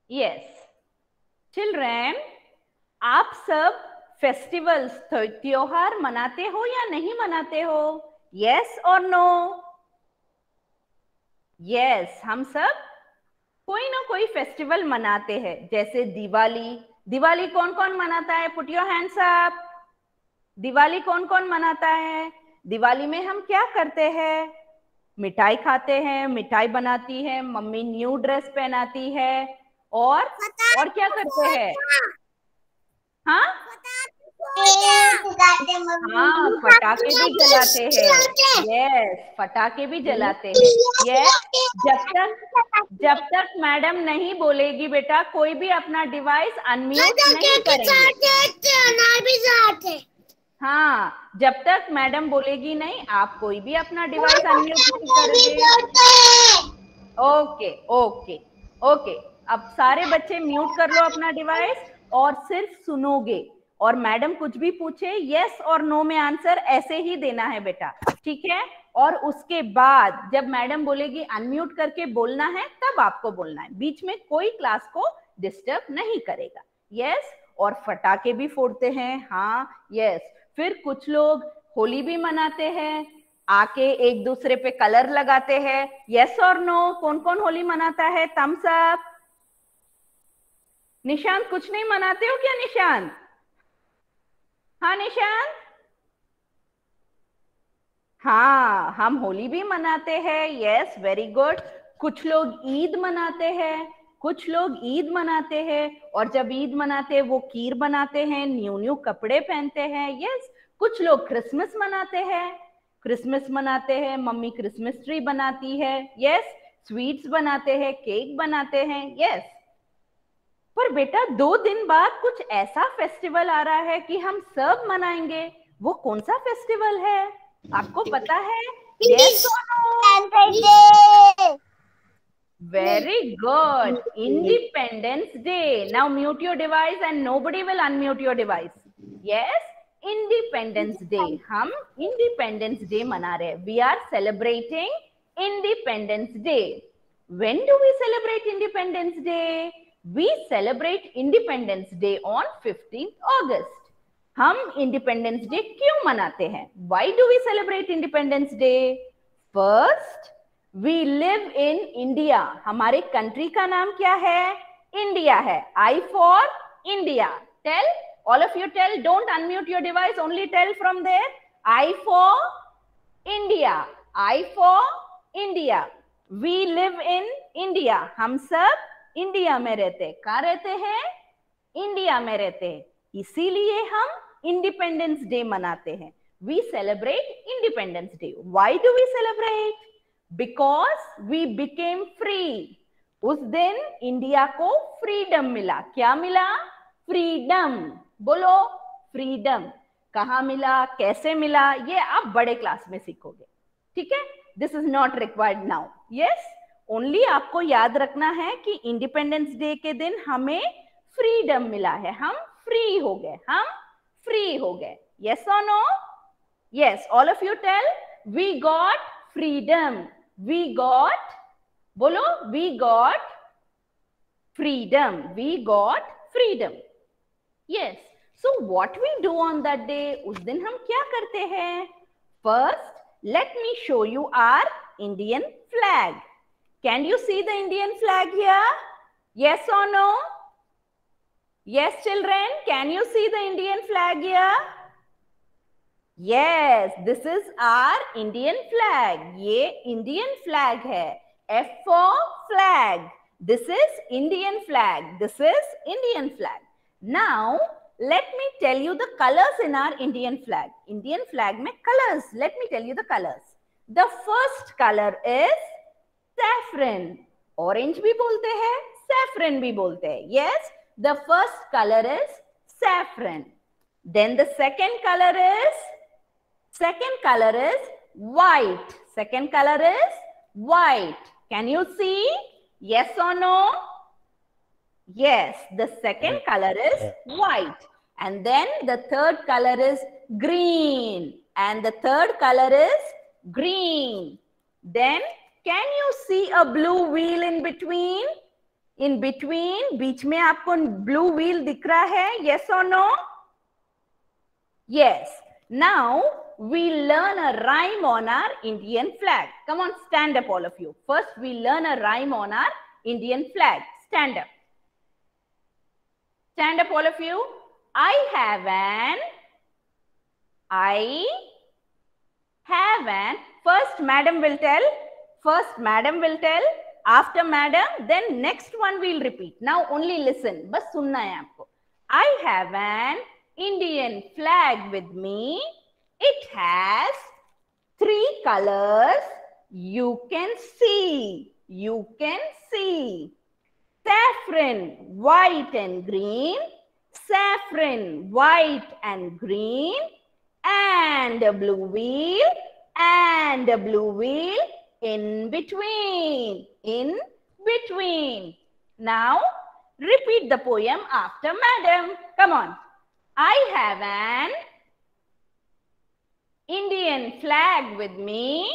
Yes children, आप सब festivals त्योहार मनाते हो या नहीं मनाते हो? यस और नो? यस, हम सब कोई ना कोई फेस्टिवल मनाते हैं, जैसे दिवाली। दिवाली कौन कौन मनाता है? Put your hands up. Diwali कौन कौन मनाता है? दिवाली में हम क्या करते हैं? मिठाई खाते हैं, मिठाई बनाती है मम्मी, न्यू ड्रेस पहनाती है, और क्या करते हैं? हाँ हाँ, फटाके भी जलाते हैं। यस, फटाके भी जलाते हैं। यस, जब तक मैडम नहीं बोलेगी बेटा, कोई भी अपना डिवाइस अनम्यूट नहीं करेंगे। हाँ, जब तक मैडम बोलेगी नहीं, आप कोई भी अपना डिवाइस अनम्यूट नहीं करोगे। ओके ओके ओके, अब सारे बच्चे म्यूट कर लो अपना डिवाइस और सिर्फ सुनोगे, और मैडम कुछ भी पूछे यस और नो में आंसर ऐसे ही देना है बेटा, ठीक है? और उसके बाद जब मैडम बोलेगी अनम्यूट करके बोलना है, तब आपको बोलना है। बीच में कोई क्लास को डिस्टर्ब नहीं करेगा। यस, और फटाके भी फोड़ते हैं। हाँ यस, फिर कुछ लोग होली भी मनाते हैं, आके एक दूसरे पे कलर लगाते हैं। यस और नो? कौन कौन होली मनाता है? Thums up. निशांत कुछ नहीं मनाते हो क्या निशांत? हाँ निशांत, हाँ हम होली भी मनाते हैं। Yes very good. कुछ लोग ईद मनाते हैं, कुछ लोग ईद मनाते हैं, और जब ईद मनाते हैं वो खीर बनाते हैं, न्यू न्यू कपड़े पहनते हैं। यस, कुछ लोग क्रिसमस मनाते हैं, क्रिसमस मनाते हैं, मम्मी क्रिसमस ट्री बनाती है। यस, स्वीट्स बनाते हैं, केक बनाते हैं। यस, पर बेटा 2 दिन बाद कुछ ऐसा फेस्टिवल आ रहा है कि हम सब मनाएंगे। वो कौन सा फेस्टिवल है? आपको पता है? यस और no? Very good, independence day. Now mute your device and nobody will unmute your device. Yes, independence day, हम इंडिपेंडेंस डे मना रहे हैं। We are celebrating independence day. When do we celebrate independence day? We celebrate independence day on 15th August। हम independence day क्यों मनाते हैं? Why do we celebrate independence day? First, we live in India. हमारे country का नाम क्या है? India है। I for India. Tell, all of you tell, don't unmute your device, only tell from there. I for India, I for India. We live in India, हम सब India में रहते। कहाँ रहते हैं? इंडिया में रहते हैं, इसीलिए हम इंडिपेंडेंस डे मनाते हैं। We celebrate independence day. Why do we celebrate? Because we became free. उस दिन इंडिया को फ्रीडम मिला। क्या मिला? फ्रीडम। बोलो, फ्रीडम। कहाँ मिला, कैसे मिला, ये आप बड़े क्लास में सीखोगे, ठीक है? This is not required now. Yes, only आपको याद रखना है कि इंडिपेंडेंस डे के दिन हमें फ्रीडम मिला है, हम फ्री हो गए, हम फ्री हो गए। यस और no? Yes, all of you tell, we got freedom. We got, बोलो, we got freedom. We got freedom. Yes, so what we do on that day? उस दिन हम क्या करते हैं? First, let me show you our Indian flag. Can you see the Indian flag here? Yes or no? Yes children, can you see the Indian flag here? Yes, this is our Indian flag. ये Indian flag है. F for flag. This is Indian flag. This is Indian flag. Now let me tell you the colors in our Indian flag. Indian flag में colors. Let me tell you the colors. The first color is saffron. Orange भी बोलते हैं, saffron भी बोलते हैं. Yes, the first color is saffron. Then the second color is white. Second color is white. Can you see? Yes or no? Yes, the second color is white. And then the third color is green. And the third color is green. Then can you see a blue wheel in between? In between, बीच में आपको blue wheel दिख रहा है? Yes or no? Yes. Now we learn a rhyme on our Indian flag. Come on, stand up all of you. First we learn a rhyme on our Indian flag. Stand up. Stand up all of you. I have an. First madam will tell. After madam, then next one we'll repeat. Now only listen. बस सुनना है आपको. I have an Indian flag with me. It has 3 colors. You can see. Saffron, white and green. Saffron, white and green. And a blue wheel. In between. Now repeat the poem after madam. Come on. I have an Indian flag with me.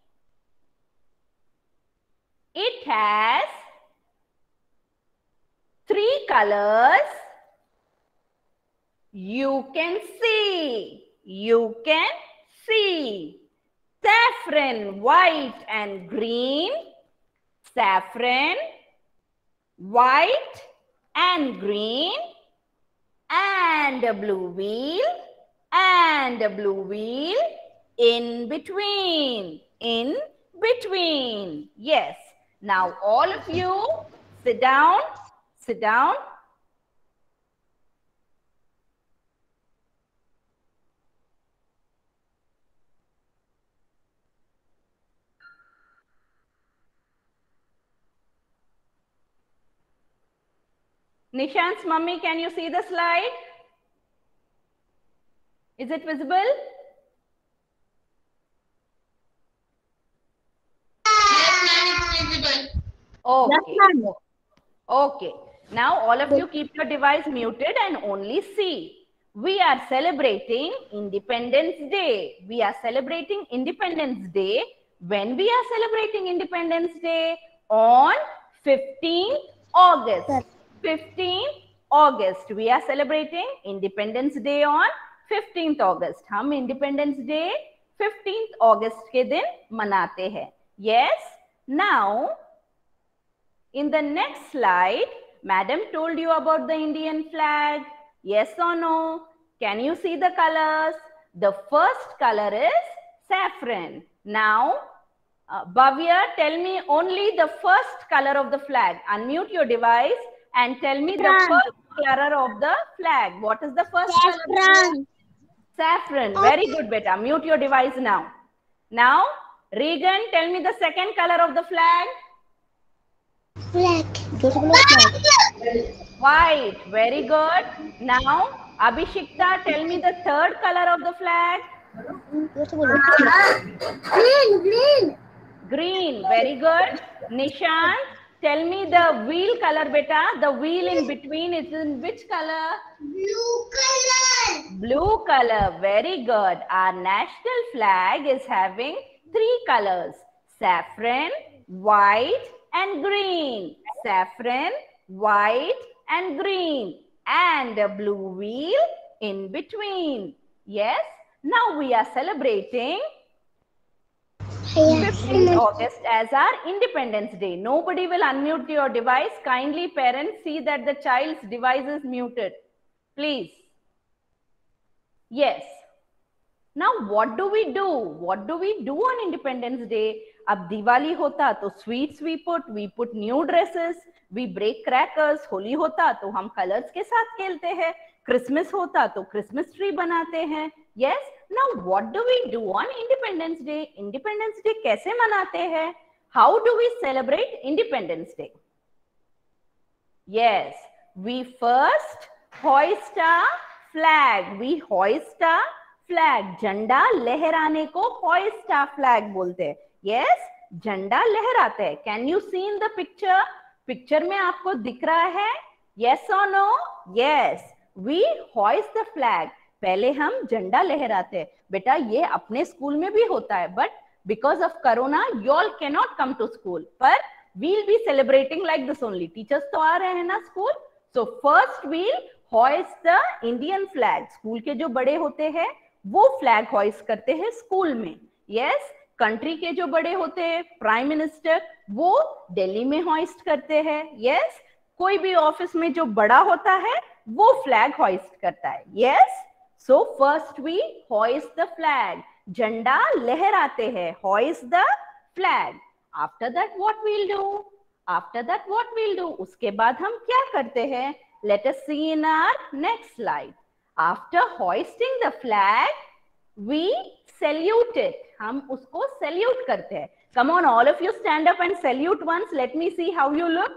It has 3 colors. You can see. Saffron, white and green. Saffron, white and green. And a blue wheel. In between. Yes. Now all of you sit down. Nishant's mummy, can you see the slide? Is it visible? Yes, ma'am, it's visible. Okay. Okay. Now all of you keep your device muted and only see. We are celebrating Independence Day. When we are celebrating Independence Day? On 15th August. 15th August. We are celebrating Independence Day on 15th August. हम Independence Day 15th August के दिन मनाते हैं. Yes. Now, in the next slide, madam told you about the Indian flag. Yes or no? Can you see the colors? The first color is saffron. Now, Bhavya, tell me only the first color of the flag. Unmute your device and tell me the first color of the flag. What is the first color? Saffron. Very good, beta. Mute your device now. Now, Regan, tell me the second color of the flag. White. Very good. Now, Abhishikta, tell me the third color of the flag. Green. Very good. Nishant, tell me the wheel color, beta. The wheel in between is in which color? Blue color. Very good. Our national flag is having 3 colors. Saffron, white and green. Saffron, white and green. And a blue wheel in between. Yes. Now we are celebrating 15th August as our Independence Day. Nobody will unmute your device. Kindly parents see that the child's device is muted. Please. Yes. Now what do we do? What do we do on Independence Day? अब दिवाली होता तो sweets we put new dresses, we break crackers. Holi होता तो हम colors के साथ खेलते हैं. Christmas होता तो Christmas tree बनाते हैं. Yes. Now what do we do on Independence Day? Independence Day कैसे मनाते हैं? How do we celebrate Independence Day? Yes. We first hoist a flag. We hoist a flag. झंडा लहराने को hoist a flag बोलते हैं. Yes, झंडा लहराते हैं. Can you see in the picture? Picture में आपको दिख रहा है? Yes or no? Yes. We hoist the flag. पहले हम झंडा लहराते हैं. बेटा ये अपने स्कूल में भी होता है, but because of corona you all cannot come to school. पर we'll be celebrating like this only. Teachers तो आ रहे हैं ना school. So first we'll hoist the Indian flag. स्कूल के जो बड़े होते हैं वो फ्लैग hoist करते हैं स्कूल में. Yes, कंट्री के जो बड़े होते हैं प्राइम मिनिस्टर वो दिल्ली में hoist करते हैं. Yes, कोई भी ऑफिस में जो बड़ा होता है वो फ्लैग hoist करता है. Yes, so first we hoist the flag. झंडा लहराते हैं. Hoist the flag. After that what we'll do? After that what we'll do? उसके बाद हम क्या करते हैं? Let us see in our next slide. After hoisting the flag, we salute it. हम उसको salute करते हैं. Come on, all of you stand up and salute once. Let me see how you look.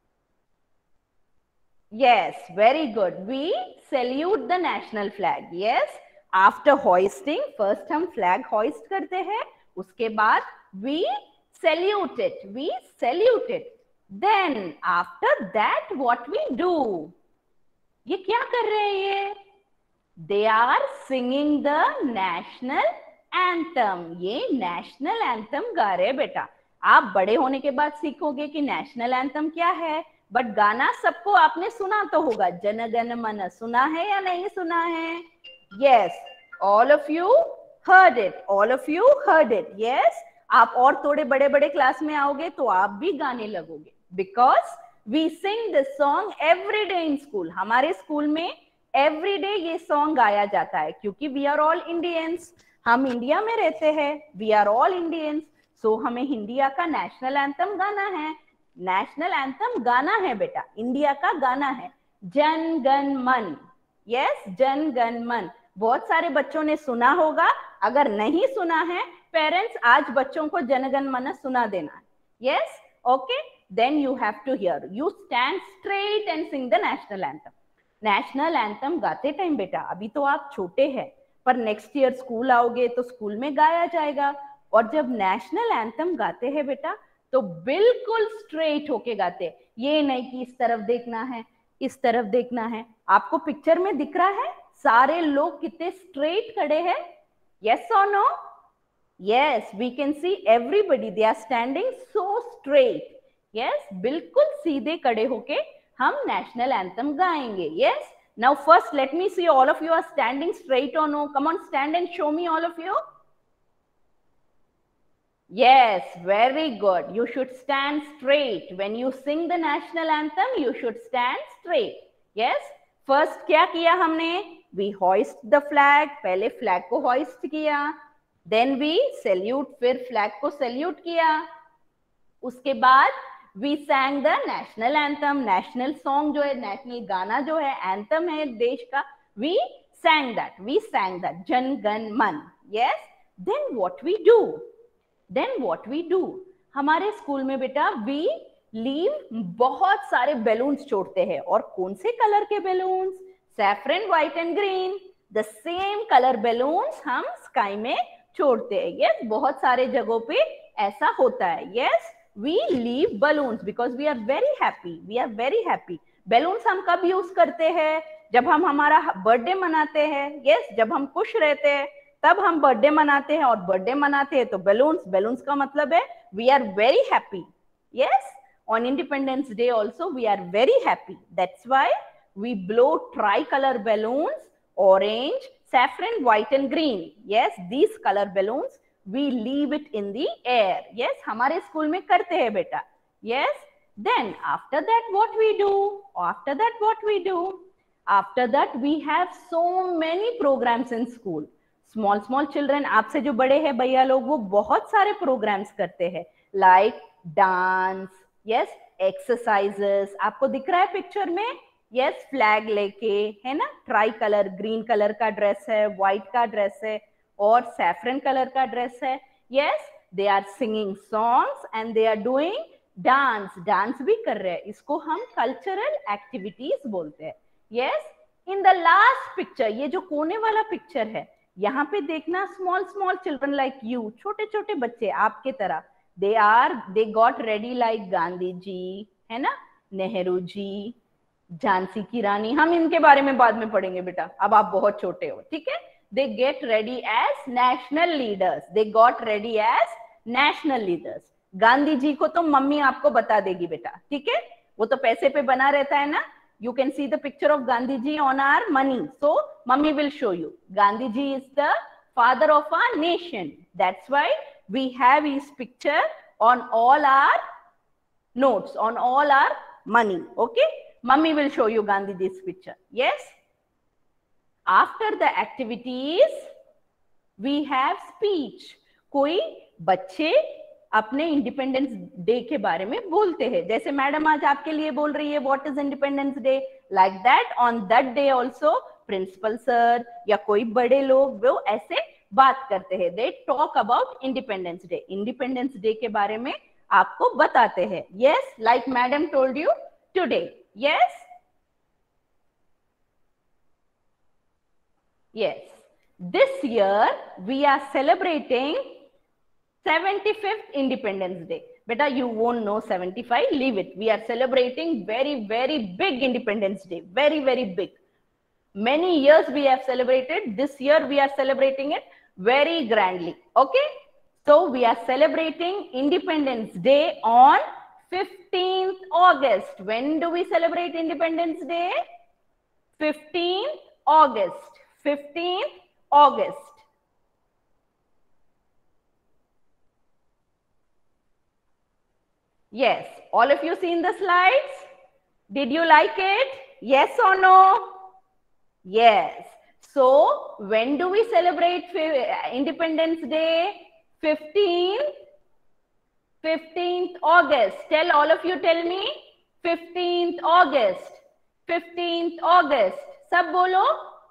Yes, very good. We salute the national flag. Yes, after hoisting, first हम flag hoist करते हैं. उसके बाद we salute it. We salute it. Then after that what we do? ये क्या कर रहे हैं ये? They are singing the national anthem. ये national anthem गा रहे हैं बेटा. आप बड़े होने के बाद सीखोगे कि national anthem क्या है, बट गाना सबको आपने सुना तो होगा. जन गण मन सुना है या नहीं सुना है? Yes, all of you heard it. All of you heard it. Yes, आप और थोड़े बड़े बड़े क्लास में आओगे तो आप भी गाने लगोगे. Because we sing this song every day in school. हमारे स्कूल में every day ये सॉन्ग गाया जाता है क्योंकि we are all Indians. हम इंडिया में रहते हैं. We are all Indians. So हमें इंडिया का नेशनल एंथम गाना है. नेशनल एंथम गाना है बेटा, इंडिया का गाना है. जन गण मन. यस, जन गण मन. बहुत सारे बच्चों ने सुना होगा. अगर नहीं सुना है, पेरेंट्स आज बच्चों को जन गण मन सुना देना. Yes, okay. Then you have to hear. You stand straight and sing the national anthem. National anthem गाते टाइम बेटा, अभी तो आप छोटे हैं, पर नेक्स्ट ईयर स्कूल आओगे तो स्कूल में गाया जाएगा. और जब नेशनल एंथम गाते हैं बेटा तो बिल्कुल स्ट्रेट होके गाते. ये नहीं कि इस तरफ देखना है, इस तरफ देखना है. आपको पिक्चर में दिख रहा है सारे लोग कितने स्ट्रेट खड़े हैं. यस और no? Yes, we can see everybody they are standing so straight. Yes, बिल्कुल सीधे खड़े होके हम नेशनल एंथम गाएंगे. Yes, now first let me see all of you are standing straight और no. Come on, stand and show me all of you. Yes, very good. You should stand straight. When you sing the national anthem, you should stand straight. Yes. First क्या किया हमने? We hoist the flag. पहले flag को hoist किया. Then we salute. फिर flag को salute किया. उसके बाद we sang the national anthem. National song जो है, national गाना जो है, anthem है देश का. We sang that. We sang that. Jana Gana मन. Yes. Then what we do? Then what we do? हमारे स्कूल में बेटा we leave बहुत सारे बैलून्स छोड़ते हैं. और कौन से कलर के balloons? Saffron, white and green. The same colour balloons हम स्काई में छोड़ते हैं. यस, बहुत सारे जगहों पे ऐसा होता है. Yes, we leave balloons because we are very happy. We are very happy. Balloons हम कब यूज करते हैं? जब हम हमारा बर्थडे मनाते हैं. यस, जब हम खुश रहते हैं तब हम बर्थडे मनाते हैं. और बर्थडे मनाते हैं तो बैलून्स. बैलून्स का मतलब है we are very happy. Yes, on independence day also we are very happy. That's why we blow tri colour balloons, orange, saffron, white and green. Yes, these colour balloons we leave it in the air. Yes, हमारे school में करते हैं बेटा. Yes, then after that what we do? After that what we do? After that we have so many programmes in school. Small children, आपसे जो बड़े हैं भैया लोग, वो बहुत सारे प्रोग्राम्स करते हैं. Like dance. Yes, exercises. आपको दिख रहा है पिक्चर में. यस, फ्लैग लेके, है ना, ट्राई कलर, ग्रीन कलर का ड्रेस है, व्हाइट का ड्रेस है और सैफरन कलर का ड्रेस है. Yes, they are singing songs and they are doing dance. Dance भी कर रहे हैं. इसको हम कल्चरल एक्टिविटीज बोलते हैं. Yes, in the last picture, ये जो कोने वाला पिक्चर है, यहाँ पे देखना स्मॉल चिल्ड्रन लाइक यू, छोटे छोटे बच्चे आपके तरह. They got ready like Gandhi ji, है ना, नेहरू जी, झांसी की रानी. हम इनके बारे में बाद में पढ़ेंगे बेटा, अब आप बहुत छोटे हो. ठीक है. They get ready as national leaders. They got ready as national leaders. Gandhi ji को तो मम्मी आपको बता देगी बेटा, ठीक है, वो तो पैसे पे बना रहता है ना. You can see the picture of Gandhi ji on our money. So, Mummy will show you. Gandhi ji is the father of our nation. That's why we have his picture on all our notes, on all our money. Okay? Mummy will show you Gandhi ji's picture. Yes? After the activities, we have speech. कोई बच्चे अपने independence day के बारे में बोलते हैं, जैसे madam आज आपके लिए बोल रही है what is independence day. Like that on that day also principal sir या कोई बड़े लोग वो ऐसे बात करते हैं. They talk about independence day. Independence day के बारे में आपको बताते हैं. Yes, like madam told you today. यस, yes, this year we are celebrating 75th Independence Day. Beta, you won't know 75, leave it. We are celebrating very, very big Independence Day. Very, very big. Many years we have celebrated. This year we are celebrating it very grandly. Okay? So we are celebrating Independence Day on 15th August. When do we celebrate Independence Day? 15th August. 15th August. Yes, all of you seen the slides? Did you like it? Yes or no? Yes. So, when do we celebrate Independence Day? 15th August. Tell all of you, tell me. 15th August. 15th August. Sab bolo.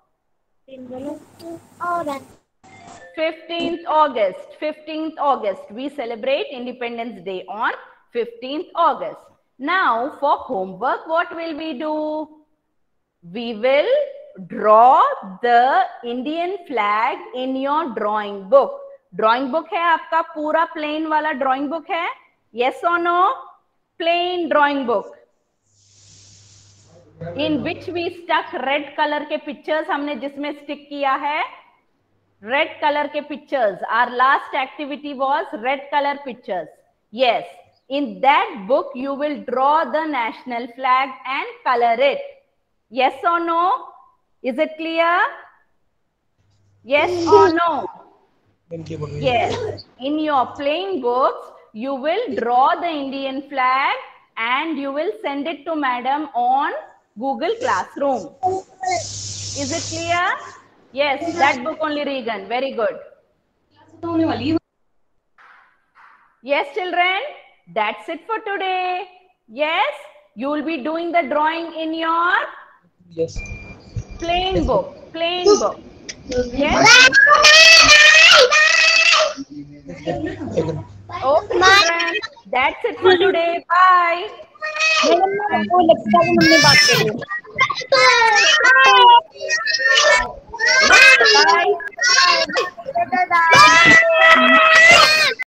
15th August. 15th August. We celebrate Independence Day on 15th August. Now, for homework, what will we do? We will draw the Indian flag in your drawing book. Drawing book है आपका पूरा plain वाला drawing book है? Yes or no? Plain drawing book. In which we stuck red color के pictures हमने जिसमें stick किया है red color के pictures. Our last activity was red color pictures. Yes. In that book, you will draw the national flag and color it. Yes or no? Is it clear? Yes or no? Yes. In your plain books, you will draw the Indian flag and you will send it to madam on Google Classroom. Is it clear? Yes, that book only, Regan. Very good. Yes, children. That's it for today. Yes, you will be doing the drawing in your plain book. Plain book. Yes. Okay, children. That's it for today. Bye.